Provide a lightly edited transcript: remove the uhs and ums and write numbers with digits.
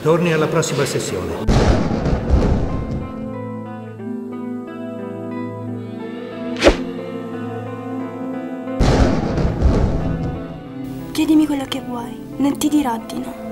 Torni alla prossima sessione. Chiedimi quello che vuoi, non ti dirò di no.